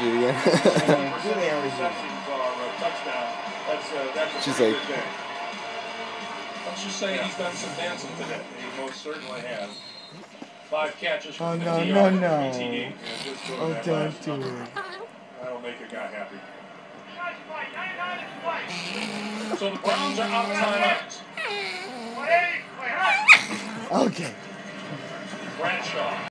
it again. She's like, let's just say he's done some dancing today. He most certainly has. 5 catches for 50 yards. TD. Oh, don't do it. That'll make a guy happy. So the Browns are out of timeouts. Okay. Bradshaw.